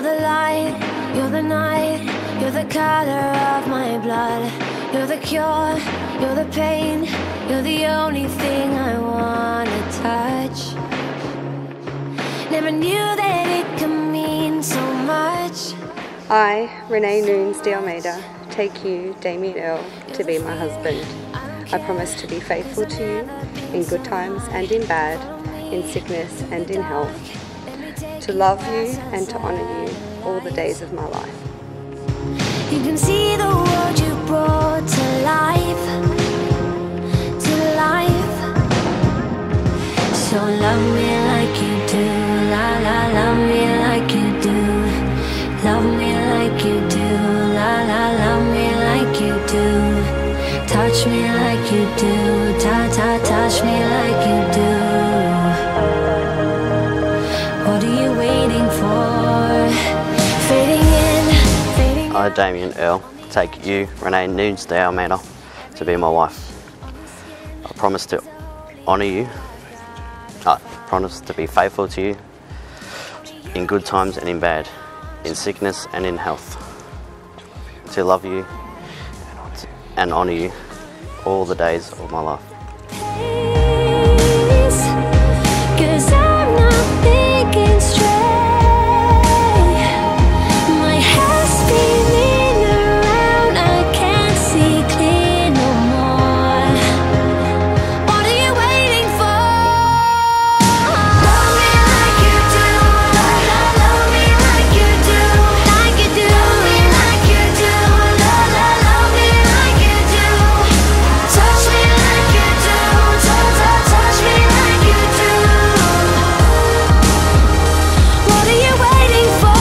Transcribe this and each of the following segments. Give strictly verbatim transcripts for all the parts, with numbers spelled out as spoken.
the light, you're the night, you're the color of my blood. You're the cure, you're the pain, you're the only thing I wanna touch. Never knew that it could mean so much. I, Renee Nunes de Almeida, take you, Damien Earl, to be my husband. I promise to be faithful to you in good times and in bad, in sickness and in health, to love you and to honour you all the days of my life. You can see the world you brought to life, to life. So love me like you do, la la, love me like you do. Love me like you do, la la, love me like you do. Touch me like you do, ta ta, touch me like you do. What are you waiting for? Fading in, fading in. I, Damien Earl, take you, Renee Nunes de Almeida, to be my wife. I promise to honour you, I promise to be faithful to you in good times and in bad, in sickness and in health, to love you and honour you all the days of my life. Cause I'm not thinking straight. My head's spinning around, I can't see clear no more. What are you waiting for? Love me like you do, love, love, love me like you do, like you do. Love me like you do, love, love, love me like you do. Touch me like you do, touch, touch, touch me like you do. What are you waiting for?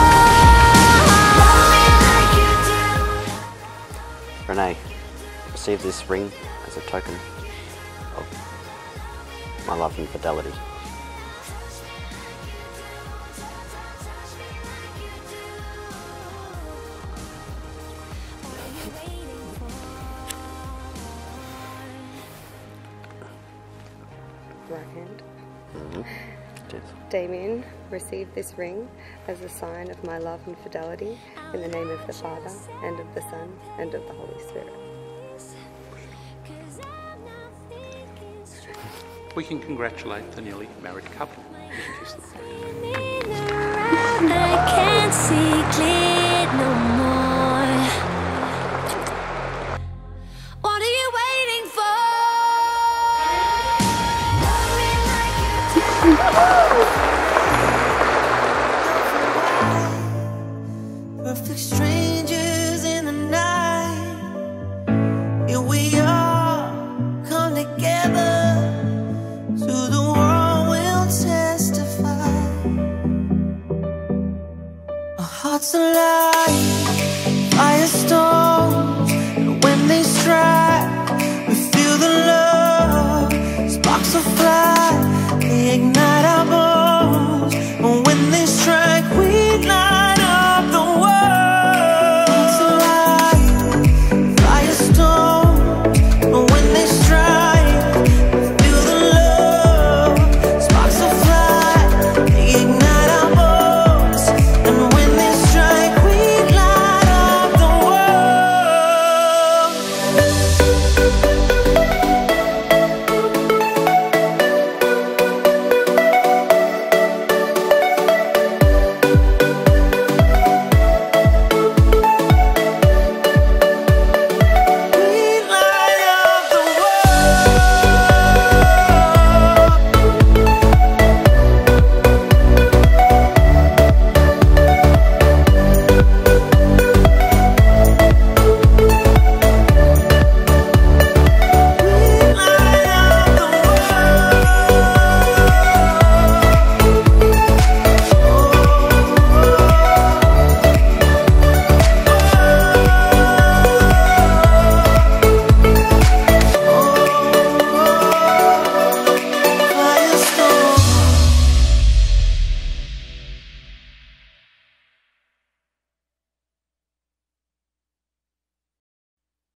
Love me like you do. Renee, receive this ring as a token of my love and fidelity. Right hand. Mm-hmm. Cheers. Damien, receive this ring as a sign of my love and fidelity in the name of the Father, and of the Son, and of the Holy Spirit. We can congratulate the newly married couple. I can't see clear no more. What are you waiting for? Love me like you do. Perfect strangers in the night. Here we are, come together. To the world we'll testify. Our hearts alive, firestorms, and when they strike, we feel the love. Sparks will fly, they ignite our bones.